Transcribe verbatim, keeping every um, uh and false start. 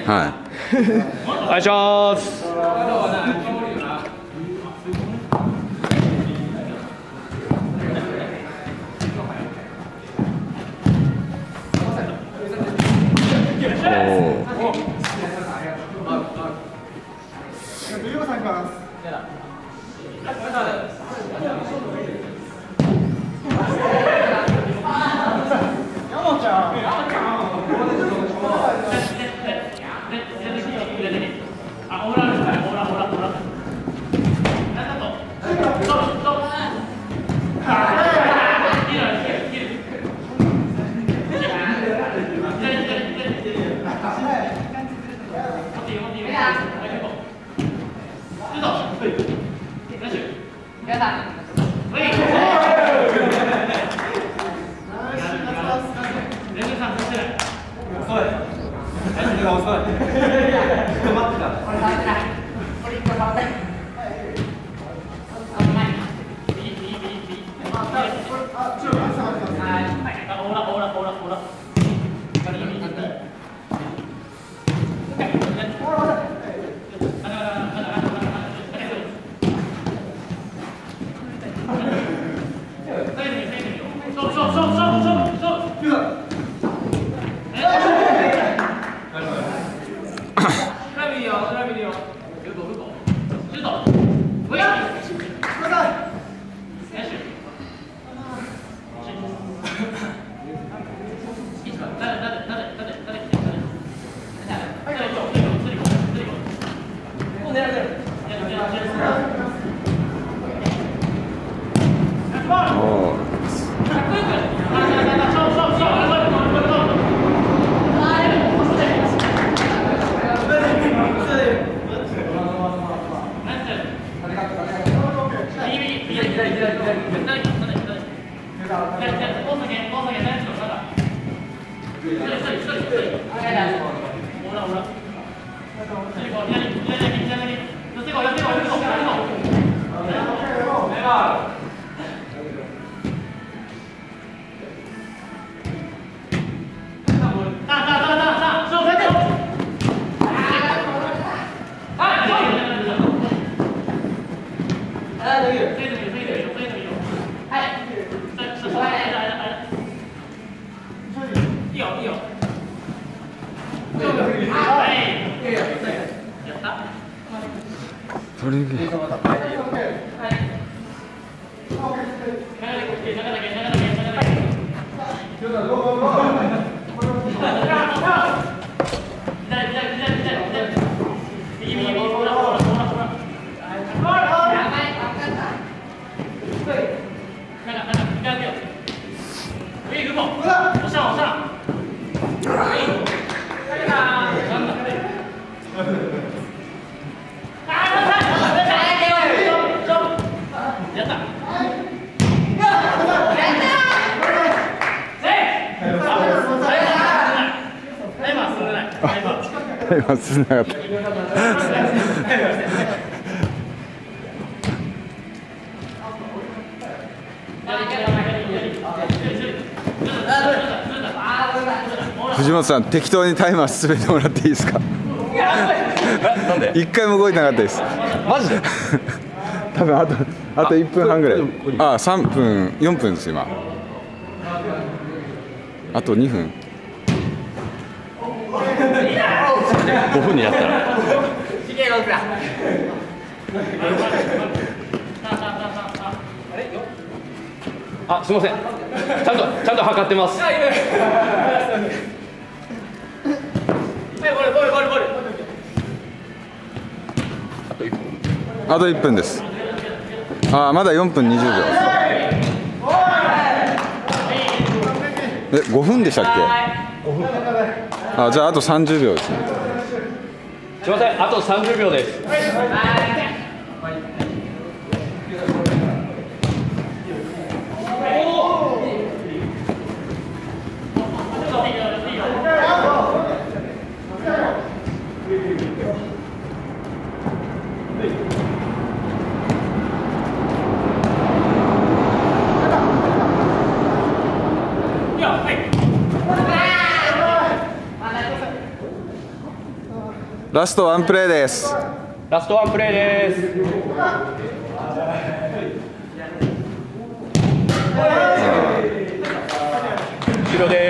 はいお願いします。 今進んでなかった。藤本さん、適当にタイマー進めてもらっていいですか。 なんで？ 一回も動いてなかったです。 マジで？ 多分あとあといっぷんはんぐらい。ああ、さんぷんよんぷんです今。あとにふん。 ごふんになったら。あ、すみません。ちゃんとちゃんと測ってます。 あといっぷんです。ああ、まだよんぷんにじゅうびょう。え、ごふんでしたっけ？あ、じゃああとさんじゅうびょうですね。 すみません、あとさんじゅうびょうです。 ラストワンプレーです。 ラストワンプレーです。終了です。